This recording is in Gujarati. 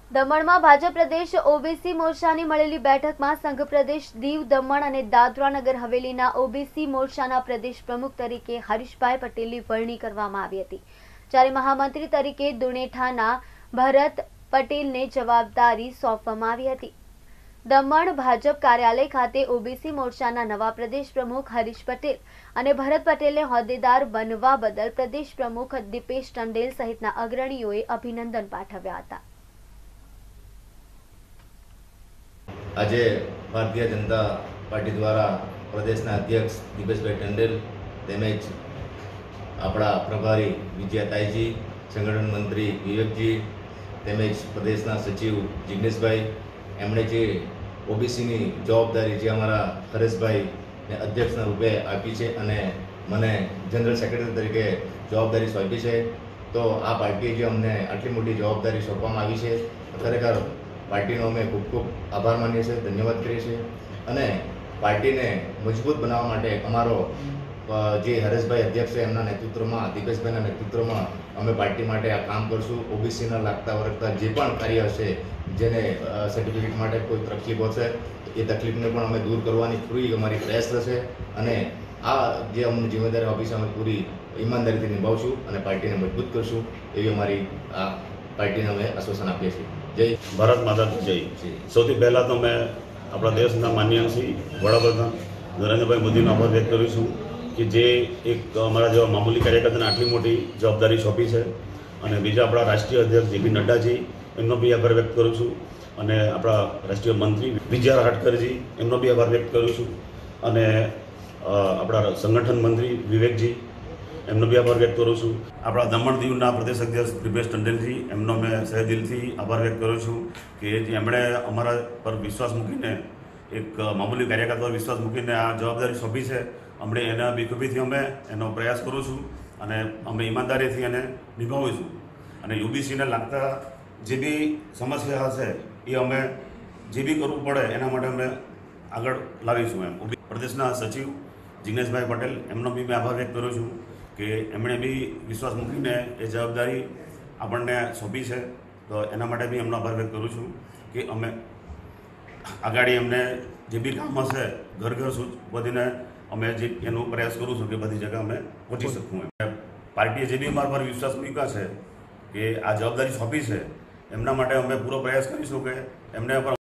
દમણમાં ભાજપ પ્રદેશ ઓબીસી મોરચાની મળેલી બેઠકમાં સંઘ પ્રદેશ દીવ દમણ અને દાદરા નગર હવેલીના ઓબીસી મોરચાના પ્રદેશ પ્રમુખ તરીકે હરીશભાઈ પટેલની વરણી કરવામાં આવી હતી, જ્યારે મહામંત્રી તરીકે દુણેઠાના ભરત પટેલને જવાબદારી સોંપવામાં આવી હતી। દમણ ભાજપ કાર્યાલય ખાતે ઓબીસી મોરચાના નવા પ્રદેશ પ્રમુખ હરીશ પટેલ અને ભરત પટેલને હોદ્દેદાર બનવા બદલ પ્રદેશ પ્રમુખ દીપેશ ટંડેલ સહિતના અગ્રણીઓએ અભિનંદન પાઠવ્યા હતા। આજે ભારતીય જનતા પાર્ટી द्वारा प्रदेशना अध्यक्ष दीपेशभाई टंडेल તેમજ આપણા પ્રભારી વિજયતાઈજી, સંગઠન મંત્રી વિવેકજી તેમજ પ્રદેશના સચિવ જિગ્નેશભાઈ એમણે જે ઓબીસીની જવાબદારી જે અમારા હરેશભાઈને અધ્યક્ષના રૂપે આપી છે અને મને જનરલ સેક્રેટરી તરીકે જવાબદારી સોંપી છે, તો આ પાર્ટીએ જે અમને આટલી મોટી જવાબદારી સોંપવામાં આવી છે, ખરેખર પાર્ટીનો અમે ખૂબ ખૂબ આભાર માનીએ છીએ, ધન્યવાદ કરીએ છીએ અને પાર્ટીને મજબૂત બનાવવા માટે અમારો જે હરેશભાઈ અધ્યક્ષ છે એમના નેતૃત્વમાં, દીપેશભાઈના નેતૃત્વમાં અમે પાર્ટી માટે આ કામ કરશું। ઓબીસીના લાગતા વળગતા જે પણ કાર્ય હશે, જેને સર્ટિફિકેટ માટે કોઈ તકલીફ હશે, એ તકલીફને પણ અમે દૂર કરવાની પૂરી અમારી પ્રયાસ રહેશે અને આ જે અમને જિમ્મેદારી આપી છે અમે પૂરી ઈમાનદારીથી નિભાવશું અને પાર્ટીને મજબૂત કરશું એવી અમારી આ પાર્ટીને અમે આશ્વાસન આપીએ છીએ। જય ભારત માતા કી જય। સૌથી પહેલાં તો મેં આપણા દેશના માનનીય શ્રી વડાપ્રધાન નરેન્દ્રભાઈ મોદીનો આભાર વ્યક્ત કરું છું કે જે એક અમારા જેવા મામૂલી કાર્યકર્તાને આટલી મોટી જવાબદારી સોંપી છે અને બીજા આપણા રાષ્ટ્રીય અધ્યક્ષ જેપી નડ્ડાજી એમનો બી આભાર વ્યક્ત કરું છું અને આપણા રાષ્ટ્રીય મંત્રી વિજય રાહટકરજી એમનો બી આભાર વ્યક્ત કરું છું અને આપણા સંગઠન મંત્રી વિવેકજી એમનો બી આભાર વ્યક્ત કરું છું। આપણા દમણ દીવના પ્રદેશ અધ્યક્ષ દીપેશ ટંડેલજી એમનો મેં સહેદિલથી આભાર વ્યક્ત કરું છું કે એમણે અમારા પર વિશ્વાસ મૂકીને એક મામૂલી કાર્યકર્તા પર વિશ્વાસ મૂકીને આ જવાબદારી સોંપી છે। હમણે એના બખૂબીથી અમે એનો પ્રયાસ કરું છું અને અમે ઈમાનદારીથી એને નિભાવીશું અને યુબીસીને લાગતા જે બી સમસ્યા હશે એ અમે જે બી કરવું પડે એના માટે અમે આગળ લાવીશું। એમ પ્રદેશના સચિવ જિગ્નેશભાઈ પટેલ એમનો બી મેં આભાર વ્યક્ત કરું છું કે એમણે બી વિશ્વાસ મૂકીને એ જવાબદારી આપણને સોંપી છે, તો એના માટે બી એમનો આભાર વ્યક્ત કરું છું કે અમે આગળ એમને જે બી કામ હશે ઘર ઘર સુધીને અમે જે એનો પ્રયાસ કરું છું કે બધી જગ્યાએ અમે પહોંચી શકું। એમ પાર્ટીએ જે બી અમારા પર વિશ્વાસ મૂક્યા છે કે આ જવાબદારી સોંપી છે એમના માટે અમે પૂરો પ્રયાસ કરીશું કે એમને પર